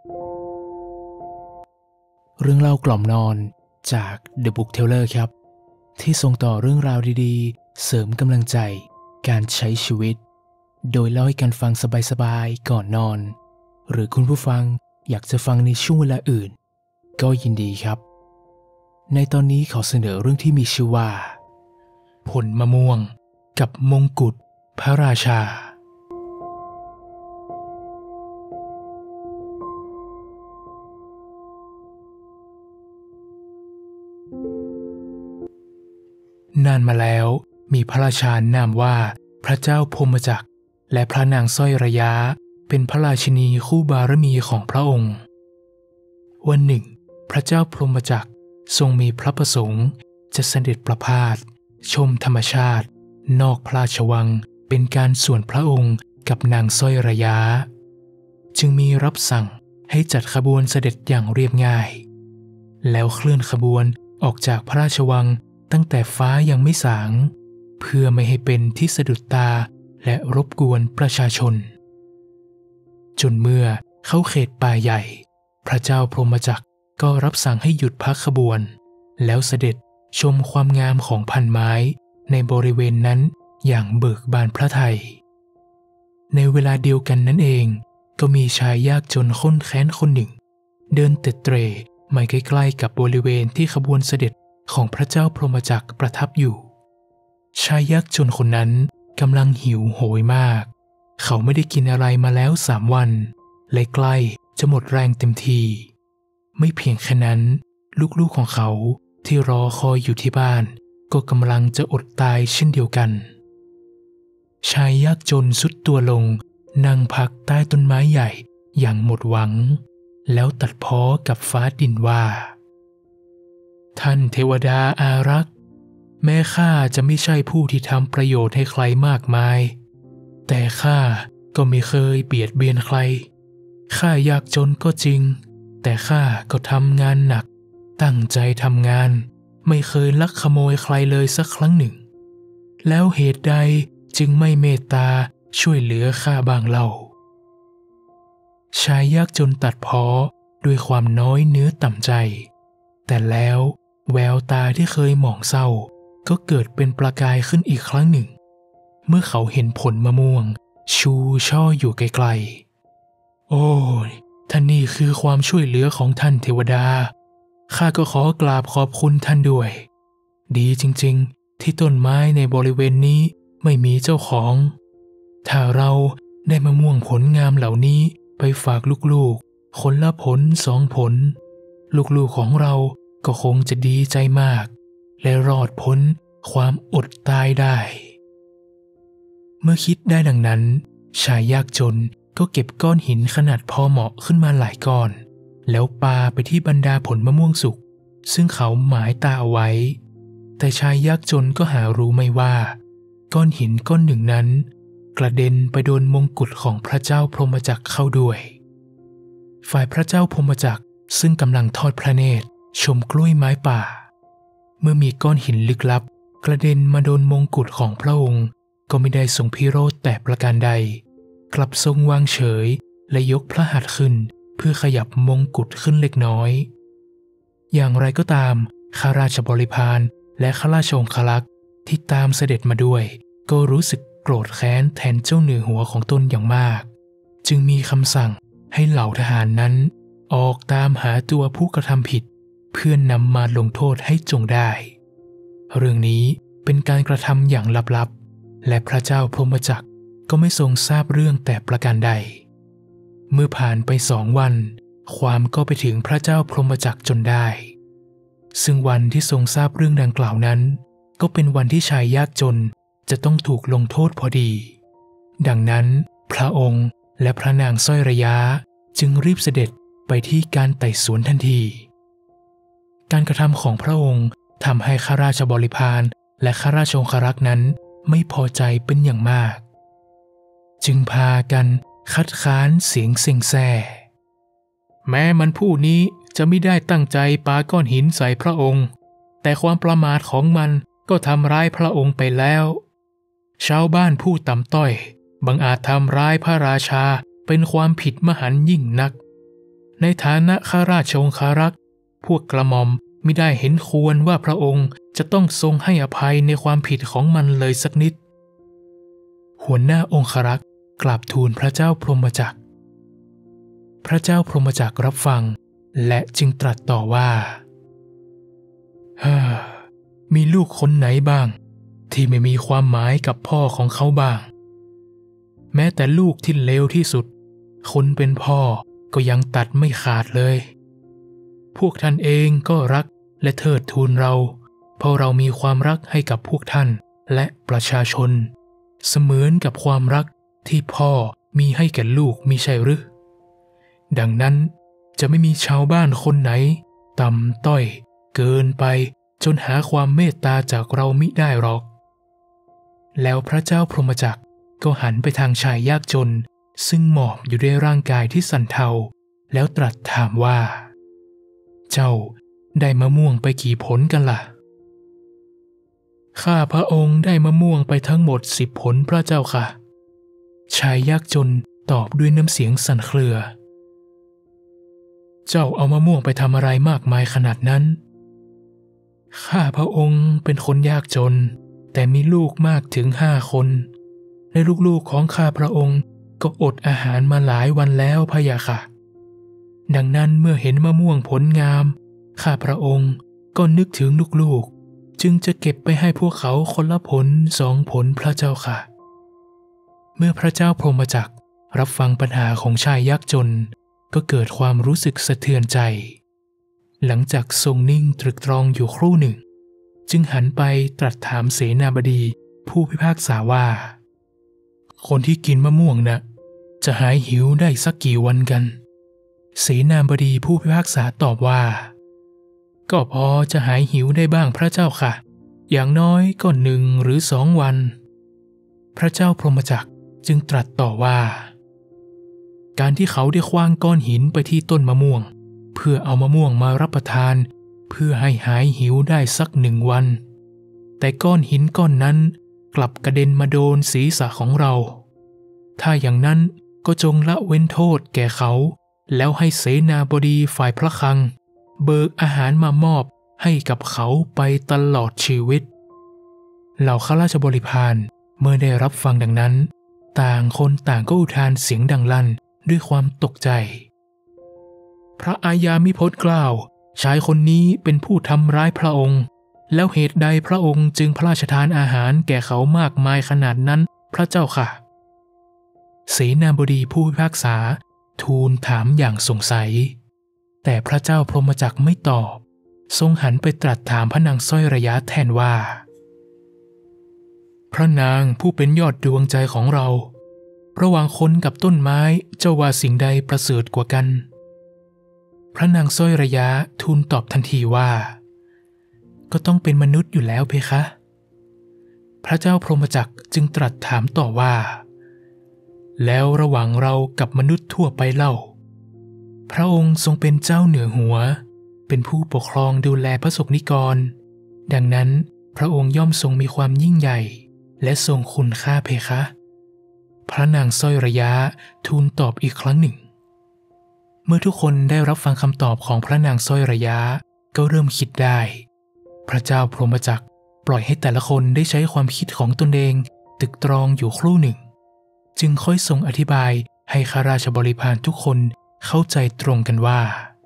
เรื่องเล่ากล่อมนอนจาก The Book Teller ครับที่ส่งต่อเรื่องราวดีๆเสริมกำลังใจการใช้ชีวิตโดยเล่าให้กันฟังสบายๆก่อนนอนหรือคุณผู้ฟังอยากจะฟังในช่วงเวลาอื่นก็ยินดีครับในตอนนี้ขอเสนอเรื่องที่มีชื่อว่าผลมะม่วงกับมงกุฎพระราชานานมาแล้วมีพระราชานามว่าพระเจ้าพรหมจักรและพระนางสร้อยระยะเป็นพระราชินีคู่บารมีของพระองค์วันหนึ่งพระเจ้าพรหมจักรทรงมีพระประสงค์จะเสด็จประพาสชมธรรมชาตินอกพระราชวังเป็นการส่วนพระองค์กับนางสร้อยระยะจึงมีรับสั่งให้จัดขบวนเสด็จอย่างเรียบง่ายแล้วเคลื่อนขบวนออกจากพระราชวังตั้งแต่ฟ้ายังไม่สางเพื่อไม่ให้เป็นที่สะดุดตาและรบกวนประชาชนจนเมื่อเข้าเขตป่าใหญ่พระเจ้าพรหมจักรก็รับสั่งให้หยุดพักขบวนแล้วเสด็จชมความงามของพันไม้ในบริเวณนั้นอย่างเบิกบานพระทัยในเวลาเดียวกันนั้นเองก็มีชายยากจนข้นแค้นคนหนึ่งเดินเตร็ดเตร่มาใกล้ๆกับบริเวณที่ขบวนเสด็จของพระเจ้าพรหมจักรประทับอยู่ชายยากจนคนนั้นกำลังหิวโหยมากเขาไม่ได้กินอะไรมาแล้ว3 วันและใกล้จะหมดแรงเต็มทีไม่เพียงแค่นั้นลูกๆของเขาที่รอคอยอยู่ที่บ้านก็กำลังจะอดตายเช่นเดียวกันชายยากจนสุดตัวลงนั่งพักใต้ต้นไม้ใหญ่อย่างหมดหวังแล้วตัดพ้อกับฟ้าดินว่าท่านเทวดาอารักษ์แม้ข้าจะไม่ใช่ผู้ที่ทำประโยชน์ให้ใครมากมายแต่ข้าก็ไม่เคยเบียดเบียนใครข้ายากจนก็จริงแต่ข้าก็ทำงานหนักตั้งใจทำงานไม่เคยลักขโมยใครเลยสักครั้งหนึ่งแล้วเหตุใดจึงไม่เมตตาช่วยเหลือข้าบ้างเล่าชายยากจนตัดพ้อด้วยความน้อยเนื้อต่ำใจแต่แล้วแววตาที่เคยหมองเศร้าก็เกิดเป็นประกายขึ้นอีกครั้งหนึ่งเมื่อเขาเห็นผลมะม่วงชูช่ออยู่ไกลๆโอ้ท่านนี่คือความช่วยเหลือของท่านเทวดาข้าก็ขอกราบขอบคุณท่านด้วยดีจริงๆที่ต้นไม้ในบริเวณนี้ไม่มีเจ้าของถ้าเราได้มะม่วงผลงามเหล่านี้ไปฝากลูกๆคนละผล2 ผลลูกๆของเราก็คงจะดีใจมากและรอดพ้นความอดตายได้เมื่อคิดได้ดังนั้นชายยากจนก็เก็บก้อนหินขนาดพอเหมาะขึ้นมาหลายก้อนแล้วปาไปที่บรรดาผลมะม่วงสุกซึ่งเขาหมายตาเอาไว้แต่ชายยากจนก็หารู้ไม่ว่าก้อนหินก้อนหนึ่งนั้นกระเด็นไปโดนมงกุฎของพระเจ้าพรหมจักรเข้าด้วยฝ่ายพระเจ้าพรหมจักรซึ่งกำลังทอดพระเนตรชมกล้วยไม้ป่าเมื่อมีก้อนหินลึกลับกระเด็นมาโดนมงกุฎของพระองค์ก็ไม่ได้ทรงพิโรธแต่ประการใดกลับทรงวางเฉยและยกพระหัตถ์ขึ้นเพื่อขยับมงกุฎขึ้นเล็กน้อยอย่างไรก็ตามข้าราชบริพารและข้าราชองครักษ์ที่ตามเสด็จมาด้วยก็รู้สึกโกรธแค้นแทนเจ้าเหนือหัวของตนอย่างมากจึงมีคำสั่งให้เหล่าทหารนั้นออกตามหาตัวผู้กระทำผิดเพื่อนำมาลงโทษให้จงได้เรื่องนี้เป็นการกระทำอย่างลับๆและพระเจ้าพรหมจักรก็ไม่ทรงทราบเรื่องแต่ประการใดเมื่อผ่านไป2 วันความก็ไปถึงพระเจ้าพรหมจักรจนได้ซึ่งวันที่ทรงทราบเรื่องดังกล่าวนั้นก็เป็นวันที่ชายยากจนจะต้องถูกลงโทษพอดีดังนั้นพระองค์และพระนางสร้อยระยะจึงรีบเสด็จไปที่การไต่สวนทันทีการกระทำของพระองค์ทำให้ข้าราชบริพารและข้าราชองครักษ์นั้นไม่พอใจเป็นอย่างมากจึงพากันคัดค้านเสียงเซ็งแซ่แม้มันผู้นี้จะไม่ได้ตั้งใจปาก้อนหินใส่พระองค์แต่ความประมาทของมันก็ทำร้ายพระองค์ไปแล้วชาวบ้านผู้ต่ำต้อยบังอาจทำร้ายพระราชาเป็นความผิดมหันต์ยิ่งนักในฐานะข้าราชองคารักษ์พวกกระหม่อมมิได้เห็นควรว่าพระองค์จะต้องทรงให้อภัยในความผิดของมันเลยสักนิดหัวหน้าองครักษ์กราบทูลพระเจ้าพรหมจักรพระเจ้าพรหมจักรรับฟังและจึงตรัสต่อว่ามีลูกคนไหนบ้างที่ไม่มีความหมายกับพ่อของเขาบ้างแม้แต่ลูกที่เลวที่สุดคนเป็นพ่อก็ยังตัดไม่ขาดเลยพวกท่านเองก็รักและเทิดทูนเราเพราะเรามีความรักให้กับพวกท่านและประชาชนเสมือนกับความรักที่พ่อมีให้แก่ลูกมิใช่หรือดังนั้นจะไม่มีชาวบ้านคนไหนต่ำต้อยเกินไปจนหาความเมตตาจากเรามิได้หรอกแล้วพระเจ้าพรหมจักรก็หันไปทางชายยากจนซึ่งหมอบอยู่ด้วยร่างกายที่สั่นเทาแล้วตรัสถามว่าเจ้าได้มะม่วงไปกี่ผลกันล่ะข้าพระองค์ได้มะม่วงไปทั้งหมด10 ผลพระเจ้าค่ะชายยากจนตอบด้วยน้ำเสียงสั่นเครือเจ้าเอามะม่วงไปทำอะไรมากมายขนาดนั้นข้าพระองค์เป็นคนยากจนแต่มีลูกมากถึง5 คนและลูกๆของข้าพระองค์ก็อดอาหารมาหลายวันแล้วพะยะค่ะดังนั้นเมื่อเห็นมะม่วงผลงามข้าพระองค์ก็นึกถึงลูกๆจึงจะเก็บไปให้พวกเขาคนละผล2 ผลพระเจ้าค่ะเมื่อพระเจ้าพรหมจักรรับฟังปัญหาของชายยากจนก็เกิดความรู้สึกสะเทือนใจหลังจากทรงนิ่งตรึกตรองอยู่ครู่หนึ่งจึงหันไปตรัสถามเสนาบดีผู้พิพากษาว่าคนที่กินมะม่วงน่ะจะหายหิวได้สักกี่วันกันเสนาบดีผู้พิพากษาตอบว่าก็พอจะหายหิวได้บ้างพระเจ้าค่ะอย่างน้อยก็1 หรือ 2 วันพระเจ้าพรหมจักรจึงตรัสต่อว่าการที่เขาได้ขว้างก้อนหินไปที่ต้นมะม่วงเพื่อเอามะม่วงมารับประทานเพื่อให้หายหิวได้สัก1 วันแต่ก้อนหินก้อนนั้นกลับกระเด็นมาโดนศีรษะของเราถ้าอย่างนั้นก็จงละเว้นโทษแก่เขาแล้วให้เสนาบดีฝ่ายพระคลังเบิกอาหารมามอบให้กับเขาไปตลอดชีวิตเหล่าข้าราชบริพารเมื่อได้รับฟังดังนั้นต่างคนต่างก็อุทานเสียงดังลั่นด้วยความตกใจพระอาญามิพจน์กล่าวชายคนนี้เป็นผู้ทำร้ายพระองค์แล้วเหตุใดพระองค์จึงพระราชทานอาหารแก่เขามากมายขนาดนั้นพระเจ้าค่ะเสนาบดีผู้พิพากษาทูลถามอย่างสงสัยแต่พระเจ้าพรหมจักรไม่ตอบทรงหันไปตรัสถามพระนางสร้อยระยะแทนว่าพระนางผู้เป็นยอดดวงใจของเราระหว่างคนกับต้นไม้เจ้าว่าสิ่งใดประเสริฐกว่ากันพระนางสร้อยระยะทูลตอบทันทีว่าก็ต้องเป็นมนุษย์อยู่แล้วเพคะพระเจ้าพรหมจักรจึงตรัสถามต่อว่าแล้วระหว่างเรากับมนุษย์ทั่วไปเล่าพระองค์ทรงเป็นเจ้าเหนือหัวเป็นผู้ปกครองดูแลพระสงฆ์นิกรดังนั้นพระองค์ย่อมทรงมีความยิ่งใหญ่และทรงคุณค่าเพคะพระนางสร้อยระยะทูลตอบอีกครั้งหนึ่งเมื่อทุกคนได้รับฟังคำตอบของพระนางสร้อยระยะก็เริ่มคิดได้พระเจ้าพรหมจักรปล่อยให้แต่ละคนได้ใช้ความคิดของตนเองตึกตรองอยู่ครู่หนึ่งจึงค่อยทรงอธิบายให้ข้าราชบริพารทุกคนเข้าใจตรงกันว่า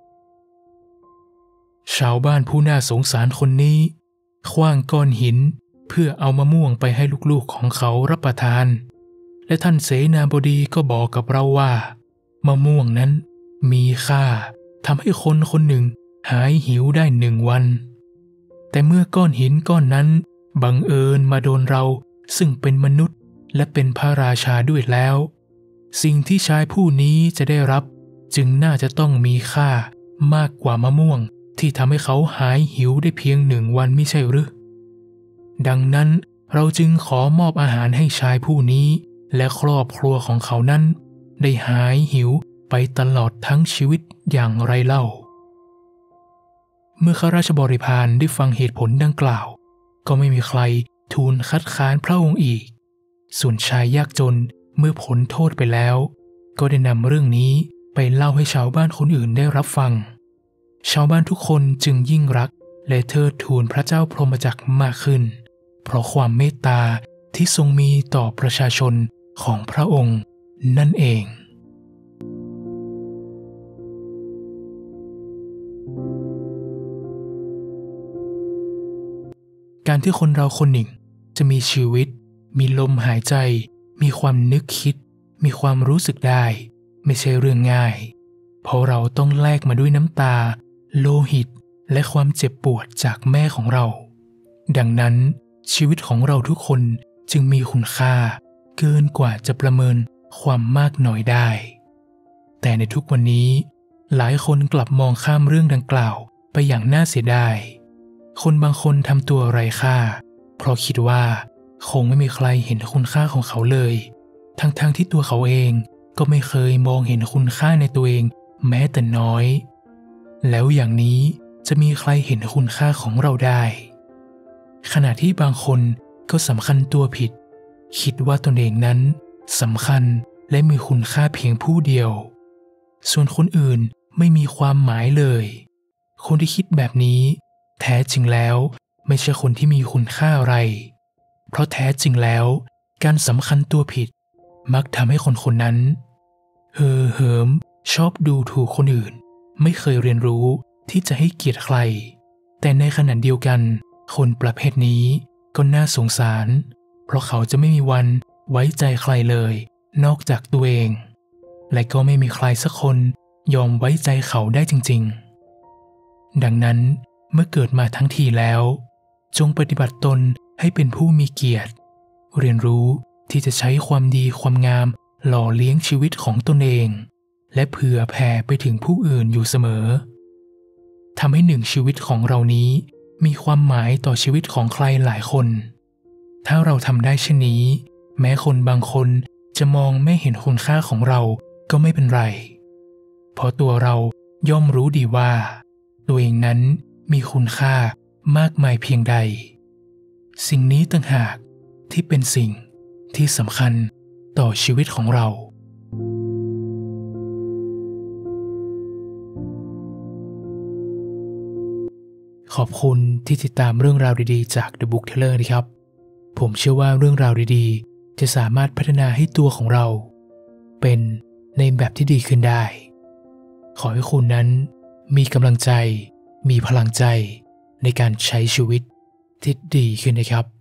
ชาวบ้านผู้น่าสงสารคนนี้ขว้างก้อนหินเพื่อเอามะม่วงไปให้ลูกๆของเขารับประทานและท่านเสนาบดีก็บอกกับเราว่ามะม่วงนั้นมีค่าทำให้คนคนหนึ่งหายหิวได้1 วันแต่เมื่อก้อนหินก้อนนั้นบังเอิญมาโดนเราซึ่งเป็นมนุษย์และเป็นพระราชาด้วยแล้วสิ่งที่ชายผู้นี้จะได้รับจึงน่าจะต้องมีค่ามากกว่ามะม่วงที่ทำให้เขาหายหิวได้เพียง1 วันไม่ใช่หรือดังนั้นเราจึงขอมอบอาหารให้ชายผู้นี้และครอบครัวของเขานั้นได้หายหิวไปตลอดทั้งชีวิตอย่างไรเล่าเมื่อข้าราชบริพารได้ฟังเหตุผลดังกล่าวก็ไม่มีใครทูลคัดค้านพระองค์อีกส่วนชายยากจนเมื่อพ้นโทษไปแล้วก็ได้นำเรื่องนี้ไปไปเล่าให้ชาวบ้านคนอื่นได้รับฟังชาวบ้านทุกคนจึงยิ่งรักและเทิดทูนพระเจ้าพรหมจักรมากขึ้นเพราะความเมตตาที่ทรงมีต่อประชาชนของพระองค์นั่นเองการที่คนเราคนหนึ่งจะมีชีวิตมีลมหายใจมีความนึกคิดมีความรู้สึกได้ไม่ใช่เรื่องง่ายเพราะเราต้องแลกมาด้วยน้ำตาโลหิตและความเจ็บปวดจากแม่ของเราดังนั้นชีวิตของเราทุกคนจึงมีคุณค่าเกินกว่าจะประเมินความมากน้อยได้แต่ในทุกวันนี้หลายคนกลับมองข้ามเรื่องดังกล่าวไปอย่างน่าเสียดายคนบางคนทำตัวไร้ค่าเพราะคิดว่าคงไม่มีใครเห็นคุณค่าของเขาเลยทั้งที่ตัวเขาเองก็ไม่เคยมองเห็นคุณค่าในตัวเองแม้แต่น้อยแล้วอย่างนี้จะมีใครเห็นคุณค่าของเราได้ขณะที่บางคนก็สำคัญตัวผิดคิดว่าตนเองนั้นสำคัญและมีคุณค่าเพียงผู้เดียวส่วนคนอื่นไม่มีความหมายเลยคนที่คิดแบบนี้แท้จริงแล้วไม่ใช่คนที่มีคุณค่าอะไรเพราะแท้จริงแล้วการสำคัญตัวผิดมักทำให้คนคนนั้นเหิมชอบดูถูกคนอื่นไม่เคยเรียนรู้ที่จะให้เกียรติใครแต่ในขณะเดียวกันคนประเภทนี้ก็น่าสงสารเพราะเขาจะไม่มีวันไว้ใจใครเลยนอกจากตัวเองและก็ไม่มีใครสักคนยอมไว้ใจเขาได้จริงๆดังนั้นเมื่อเกิดมาทั้งทีแล้วจงปฏิบัติตนให้เป็นผู้มีเกียรติเรียนรู้ที่จะใช้ความดีความงามหล่อเลี้ยงชีวิตของตนเองและเผื่อแผ่ไปถึงผู้อื่นอยู่เสมอทำให้หนึ่งชีวิตของเรานี้มีความหมายต่อชีวิตของใครหลายคนถ้าเราทำได้เช่นนี้แม้คนบางคนจะมองไม่เห็นคุณค่าของเราก็ไม่เป็นไรเพราะตัวเราย่อมรู้ดีว่าตัวเองนั้นมีคุณค่ามากมายเพียงใดสิ่งนี้ต่างหากที่เป็นสิ่งที่สำคัญต่อชีวิตของเราขอบคุณที่ติดตามเรื่องราวดีๆจาก The Book Teller นะครับผมเชื่อว่าเรื่องราวดีๆจะสามารถพัฒนาให้ตัวของเราเป็นในแบบที่ดีขึ้นได้ขอให้คุณนั้นมีกำลังใจมีพลังใจในการใช้ชีวิตที่ดีขึ้นนะครับ